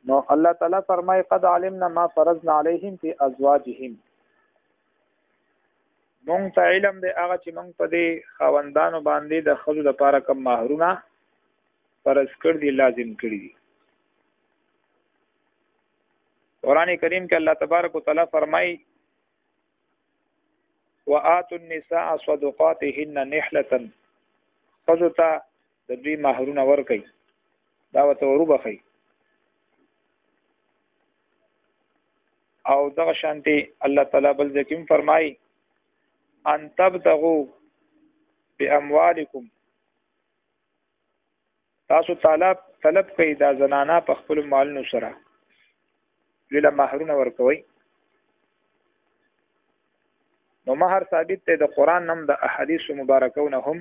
نو الله تعالی فرمای قد علمنا ما فرضنا عليهم في ازواجهم. مونږ ته علم دی هغه چې مونږ په دې خاوندانو باندې د ښځو لپاره کوم مهرونه فرض کړ دي، لازم کړی دي. قرآن کریم کې الله تبارک وتعالى فرمای وآتوا النساء صدقاتهن نحلة، ښځو ته د دوی مهرونه ورکړي، دا ورته وروبخئ. او دغه شانتي الله تعالی بل ځکه فرمای ان تبتغوا باموالکم، تاسو طلب کوي دا زنانا په خپل مالونو سره ویله مهرونه ورکوي. نو مهر ثابت دی د قرآن نم د احادیث مبارکونه هم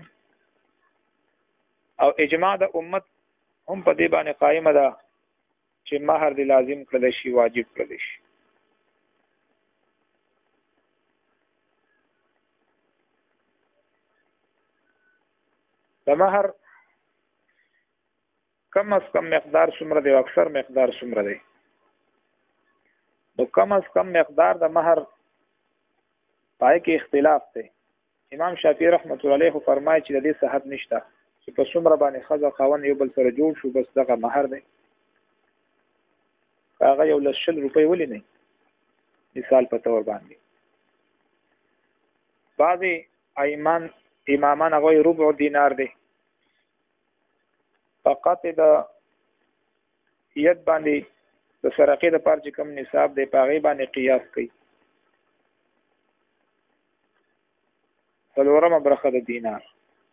او اجماع د امت هم په دې باندې قائمه ده چې مهر دی لازم کړل شي، واجب کړل شي. د مهر کم از کم مقدار څومره دی او اکثر مقدار څومره دی؟ نو کم از کم مقدار د مهر پای کې اختلاف دی. امام شافعي رحمت الله علیه فرمایي چې د دې صحت نشته چې په څومره باندې ښځه خاوند یو بل سره جوړ شو بس دغه مهر دی. هغه یو 100 روپۍ ولې نه، مثال په تور باندې بعضې امامان هغه ربع دینار دی، فقط د ید باندې د سرقې د پاره چې کوم نصاب دی په هغې باندې قیاس کوي. څلورمه برخه د دینار.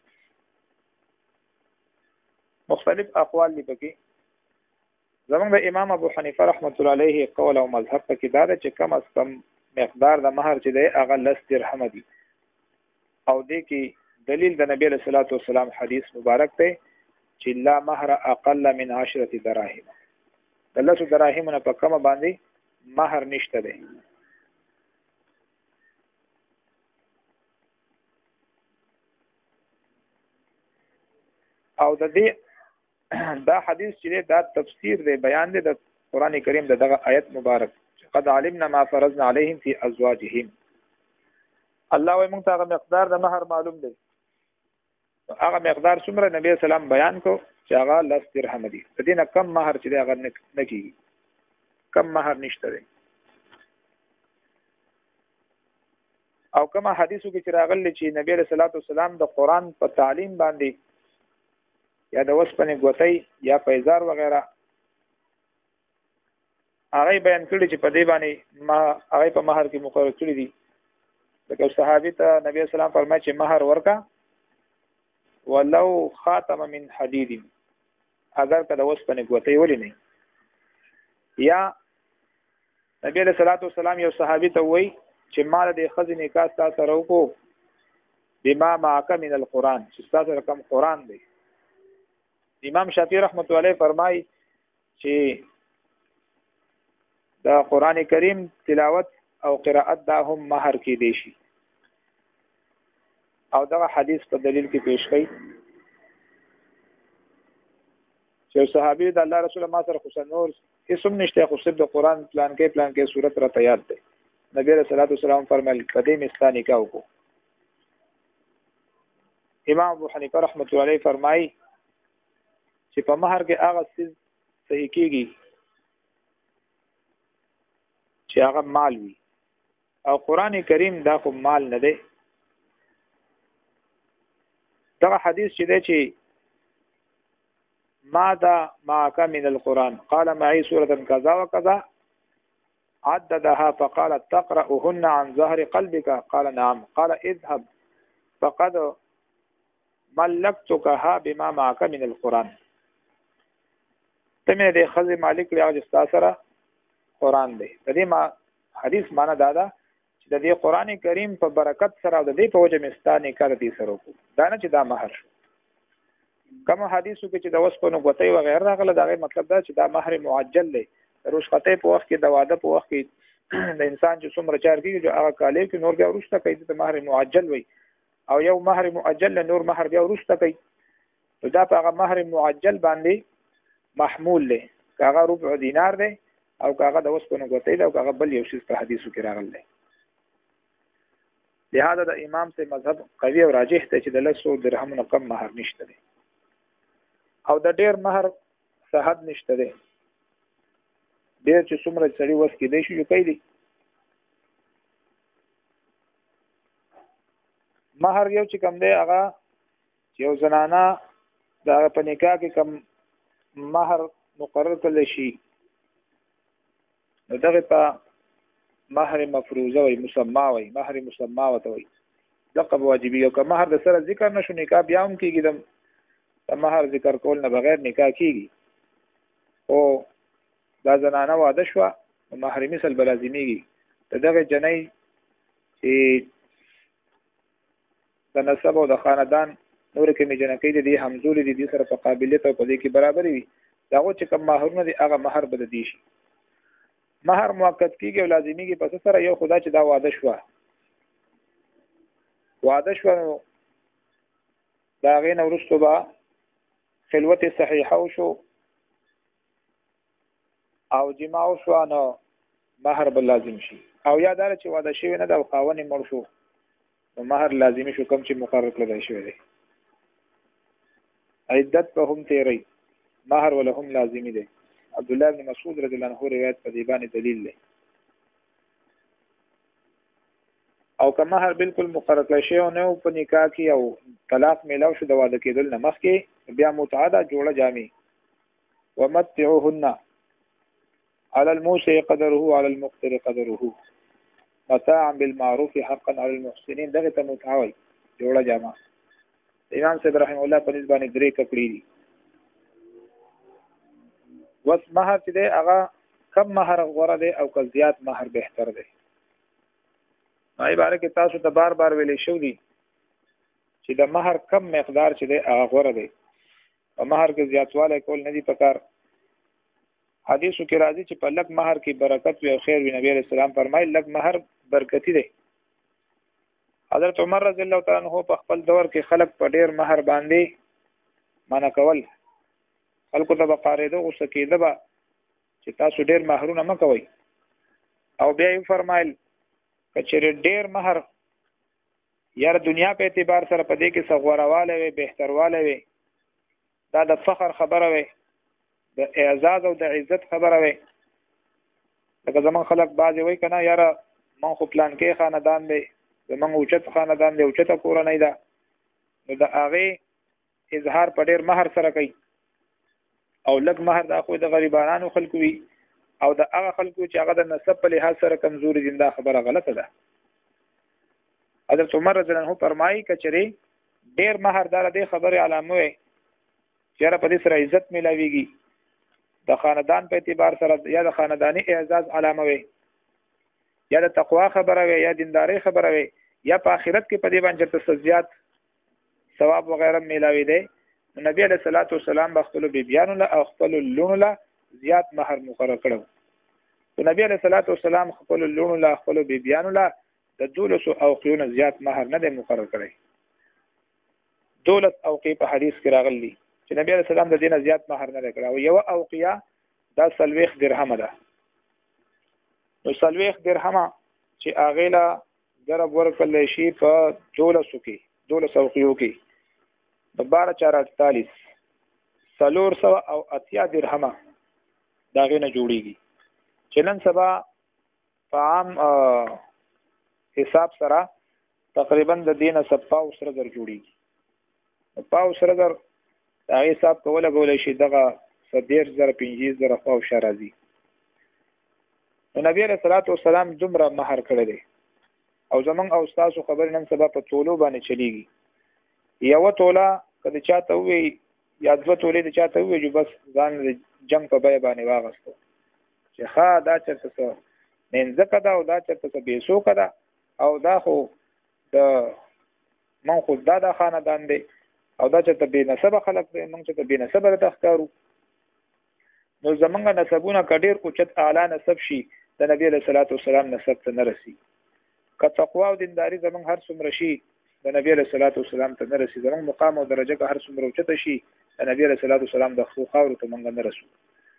مختلف اقوال دي پکې. زمونږ د امام ابو حنیفه رحمت الله علیه قول او مذهب پکې دا ده چې کم از کم مقدار د مهر چې دی هغه 10 درهم دي. او دې کې دلیل د نبی علیہ الصلوۃ والسلام حدیث مبارک دی چې لا مهر اقل من 10 دراهم، د 10 دراهم نه په کم باندې مهر نشته دی. او د دې دا حدیث چې دا تفسیر دی، بیان دی د قران کریم دغه آیت مبارک قد علمنا ما فرضنا عليهم في ازواجهم. الله وایي موږ ته هغه مقدار د مهر معلوم دی، هغه مقدار څومره نبی اسلام بیان کو چې هغه 10 درهم دي. د دې نه کم مهر چې دی هغه نه کیږي، کم مهر نشته دی. او کما حدیثو کې چې راغلی چې نبی رسول الله والسلام د قران په تعلیم باندې یا د وسپنې ګوتې یا پیزار وغیرہ هغه بیان کړی چې په دې باندې ما هغه په مہر کې مقرر کړی دي. لکه صحابي ته نبی اسلام فرمایي چې مہر ورکا ولو خاتم من حدید، اگر کله وسپنې ګوتې ولې نه. یا نبی صلی الله علیه وسلم یو صحابي ته وایي چې مال د خزې نکاح تاسو سره وکړو بما معک من القرآن، چې تاسو رقم قرآن دی. امام شافعي رحمت الله علیه فرمایي چې دا قرآن کریم تلاوت او قراءت دا هم مہر کې دی شي. او دا حدیث په دلیل کې پیش کړي چې صحابي د الله رسول ما سره خو نور اسم نشته، خو صرف د قرآن پلان کې صورت را تیار دی. نبی رسول الله صلی الله علیه وسلم فرمایل کدی مستا نکاح وکړو. امام ابو حنیفه رحمۃ اللہ علیہ فرمایي چې په مہر کې هغه څه صحیح کیږي چې هغه مال وي، او قران کریم دا خو مال نه دی. دا حدیث چې دی چې ماذا معك من القرآن قال معي سورة كذا وكذا عددها فقال تقرأهن عن ظهر قلبك قال نعم قال اذهب فقد ملكتكها بما معك من القرآن. تمه دې خزي مالک لري او سره قرآن دی. د دې ما حدیث معنا دا ده چې د دې قرآن کریم په برکت سره او د دې په وجه مستانه کړ دي سره کو دا نه چې دا مہر شو. کوم حدیثو کې چې د وسپنو غوتې و غیره راغله دا مطلب دا چې دا مہر معجل دی. روز خطې په وخت کې د واده په وخت کې د انسان چې څومره چار کېږي چې هغه کالې کې نور بیا ورسته کوي د مہر معجل وي، او یو مہر معجل نور مہر بیا ورسته کوي. نو دا په هغه مہر معجل باندې محمول دی. کاغه ربع دینار دی او کاغه د وسپنو غوتی دی او کاغه بل یو شی په حدیثو کې راغلی دی. لہذا د امام سے مذهب قوي او راجح دی چې د 100 درهمونو کم مہر نشته دی او د ډیر مہر صحت نشته دی. ډیر چې څومره سړي وس کې دی شو کوي دی مہر یو چې کم دی هغه یو زنانه دا په نکاح کې کم مہر مقرر کړل شي نو دغه په مہر مفروضه وي مسما وي مہر مسما وته وي دغه واجبي او که مہر د سره ذکر نشو نکاح بیا هم کېږي د مہر ذکر کول نه بغیر نکاح کېږي او دا زنانه واده شوه نو مہر مثل به لازمیږي دغه جنۍ چې د نسب او د خاندان نور کې جنکۍ دي همزولي دي سره په قابلیت او په دې کې برابر وي داغه چې کوم مہرونه دي هغه مہر بد دي شي. مہر موقت کیږي او لازمیږي پس سره یو خدا چې دا واده شو دا غین ورستو با خلوت صحیحه شو او جماع شو نو مہر بل لازم شي او یادار چې واده شوی نه دا خاوني مړ شو نو مہر لازمی شو کم چې مقرر کړل شوی دی. عدت په هم تیری مہر ولهم لازمی دی. عبد الله بن مسعود رضی الله عنه روایت په دی باندې دلیل دی. او که مہر بالکل مقرر کړی شوی نه په نکاح کې او طلاق میلاو شو د واده کېدل نه مخکې بیا متعاده جوړه جامې ومتعوهن على الموسع قدره على المقتر قدره متاعا بالمعروف حقا على المحسنين دغه ته متعاوي جوړه جامه. امام صاحب رحم الله په نسبت باندې درې کپړې دي. وس مہر چې دی هغه کم مہر غوره دی او که زیات مہر بهتر دی. نو عباره کې تاسو ته بار بار ویلې شو دي چې د مہر کم مقدار چې دی هغه غوره دی او مہر کې زیاتوالی کول نه دي پکار. حدیثو کې راځي چې په لږ مہر کې برکت وي او خیر وي. نبی علیہ السلام فرمایي لږ مہر برکتی دی. حضرت عمر رضی الله تعالی عنہ په خپل دور کې خلک په ډیر مہر باندې منع کول. خلکو ته به قاریده غوسه کېده به چې تاسو ډیر مہرونه مه کوئ او بیا یې فرمایل که چېرې ډیر مہر یاره دنیا په اعتبار سره په دې کې څه غوره وي بهتروالی وي دا د فخر خبره وي د اعزاز او د عزت خبره وي. لکه زمون خلک بعضې وایي که نه یاره من خو پلانکې خاندان دی زمونږ اوچت خاندان دی اوچته کورنۍ ده نو د هغې اظهار په ډېر مہر سره کوي او لږ مہر دا خو د غریبانو خلکو وي او د هغه خلکو چې هغه د نسب په لحاظ سره کمزوري دي دا خبره غلطه ده. حضرت عمر رضی الله عنه فرمایي که چېرې ډېر مہر دا د دې خبرې علامه وي چې یاره په دې سره عزت میلاویږي د خاندان په اعتبار سره یا د خاندانی اعزاز علامه وي یا د تقوا خبره وي یا دینداري خبره وي یا په آخرت کې په دې باندې ته زیات ثواب وغیرہ میلاوي دی. نبی علیہ الصلوۃ والسلام خپل بیبیانو له او خپل لونو له زیات مہر مقرر کړو. نبی علیہ الصلوۃ والسلام خپل لونو له خپل بیبیانو له د 1200 اوقیونه زیات مہر نه دی مقرر کړی. 12 اوقی په حدیث کې راغلی چې نبی علیہ السلام د دینه زیات مہر نه کړو. یو اوقیه دا 40 درهم ده. نو 40 درهم چې هغه لا ضرب ورکړل شي په 1200 کې 12 اوقیو کې د 1248 400 او 80 درهم دا غینه جوړیږي چې نن سبا په عام حساب سره تقریبا د دینه 57 در جوړیږي. 57 در دا حساب کولای شي دغه 15000 او شرازي. نبی علیہ الصلوۃ والسلام دومره مہر کړی دی او زمونږ او تاسو خبر نن سبا په تولو باندې چلیږي. یو توله کله چاته وي یا دوه تولې د چاته وي جو بس ځان جنگ په بیه باندې واغستو چې ښه دا چرته څه منځکه ده او دا چرته څه بیسوکه ده او دا خو د من خو دا د خاندان دی او دا چرته بې نسبه خلک دی موږ چرته بې نسبه راته ښکارو. نو زمونږ نسبونه که ډېر اوچت اعلی نسب شي د نبی علیه الصلوۃ والسلام نسب ته نه رسي. که تقوا او دینداري زمونږ هر څومره شي د نبی علیه الصلوۃ والسلام ته نه رسي. زمونږ مقام او درجه که هر څومره اوچته شي د نبی علیه الصلوۃ والسلام د خو خاورو ته موږ نه رسو.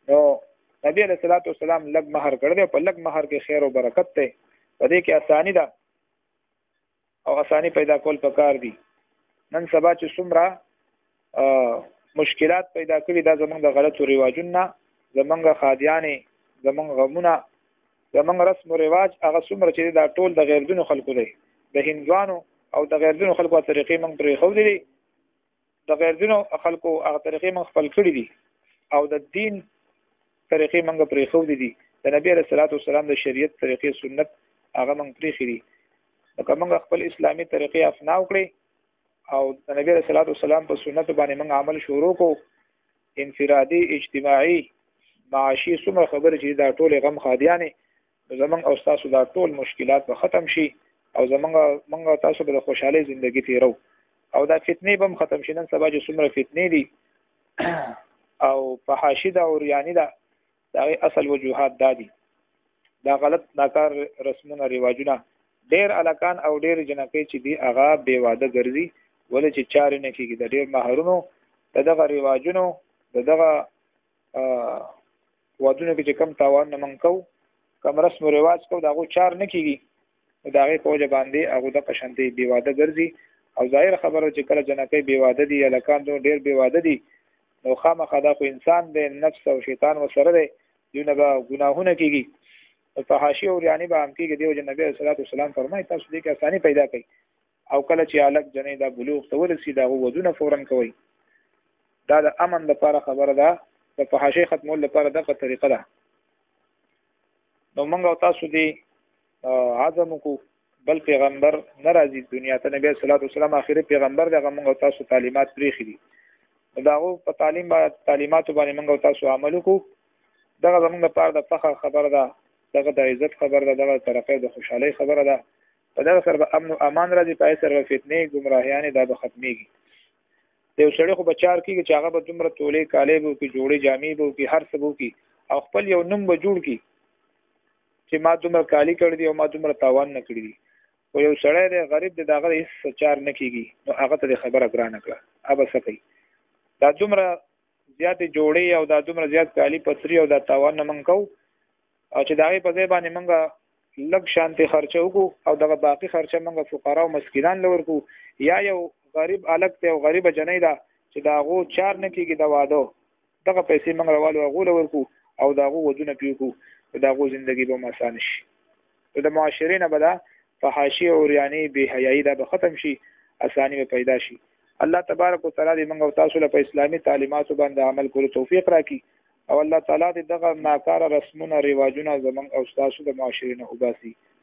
نو نبی علیہ الصلوۃ والسلام لګ مہر کړ دې په لګ مہر کې خیر او برکت ته په دې کې اسانی ده او اسانی پیدا کول پکار دي. نن سبا چې څومره مشکلات پیدا کړي دا زمونږ د غلطو رواجونو نه، زمونږ خادیانې، زمونږ غمونه، زمونږ رسم او رواج هغه څومره چې دا ټول د غیر دینو خلکو دی، د هندوانو او د غیر دینو خلکو طریقې موږ پرې خو دي، د غیر دینو خلکو هغه طریقې موږ خپل کړي دي او د دین طریقې موږ پرې خو دي. د نبی رسول الله صلی الله علیه وسلم د شریعت طریقې سنت هغه موږ پرې خري. نو موږ خپل اسلامي طریقې افنا وکړي او د نبی رسول الله صلی الله علیه وسلم په سنت باندې موږ عمل شروع کو، انفرادي، اجتماعي، معاشي، څومره خبرې چې دا ټول غم خادیانې زمونږ او تاسو دا ټول مشکلات به ختم شي او زمونږ تاسو به د خوشحالۍ ژوندګي تیرو او دا فتنې به هم ختم شي. نن سبا چې څومره فتنې دي او فحاشي ده او ریاني ده، دا اصل وجوهات دا دي، دا غلط ناکار رسمونه رواجونه. ډېر الکان او ډېر جنکۍ چې دي هغه بې واده ګرځي، ولې چې چارې نه کېږي. د ډېر مهرونو د دغه رواجونو د دغه وادونو کې چې کم تاوان نه موږ کوو، کم رسم و رواج کوو، د هغو چار نه کېږي، نو د هغې په وجه باندې هغو دغه شانتې بې واده ګرځي. او ظاهر خبره چې کله جنکۍ بې واده دي، هلکان ډېر بې واده دي، نو خامخا دا خو انسان دی، نفس او شیطان ورسره دی، دوی نه به ګناهونه کېږي، فحاشي او ریاني به هم کېږي. دې وجه نبي علیه الصلاۃ والسلام فرمایي تاسو دې کې اساني پیدا کړئ او کله چې هلک جنۍ دا بلوغ ته ورسي د هغو ودونه فورا کوئ. دا د امن لپاره خبره ده، د فحاشۍ ختمولو لپاره دغه طریقه ده. نو موږ او تاسو دې عزم وکړو بل پیغمبر نه راځي دنیا ته، نبی صلی الله علیه وسلم آخري پیغمبر دی، هغه موږ او تاسو تعلیمات پرېښي دي، نو د هغو په تعلیماتو باندې موږ او تاسو عمل وکړو. دغه زموږ لپاره د فخر خبره ده، دغه د عزت خبره ده، دغه د ترقۍ د خوشحالۍ خبره ده. په دغه سره به امن او امان راځي، په هغې سره به فتنې ګمراهیانې دا به ختمېږي. د یو سړي خو به چار کېږي چې هغه به دومره تولې کالۍ به وکړي، جوړې جامې به وکړي، هر څه به وکړي او خپل یو نوم به جوړ کړي چې ما دومره کالي کړي دي او ما دومره تاوان نه کړي دي. خو یو سړی دی غریب دی، د هغه هېڅ چار نه کېږي، نو هغه ته دې خبره ګرانه کړه، هغه څه کوي. دا دومره زیاتې جوړې او دا دومره زیات کالي پسري او دا تاوان نه موږ کوو او چې د هغې په ځای باندې موږ لږ شانتې خرچه وکړو او دغه باقي خرچه موږ فقرا او مسکینان له ورکړو. یا یو غریب هلک دی او غریبه جنۍ ده چې د هغو چار نه کېږي د واده، دغه پیسې موږ راوالو هغو له ورکړو او د هغو ودونه پرې وکړو، د هغو زندګي به هم اسانه شي. نو د معاشرې نه به دا فحاشي او ریاني بې حیایي دا به ختم شي، اساني به پیدا شي. الله تبارک وتعالی دې موږ او تاسو له په اسلامي تعلیماتو باندې عمل کولو توفیق راکړي او الله تعالی دې دغه ناکاره رسمونه رواجونه زموږ او تاسو د معاشرې نه وباسي.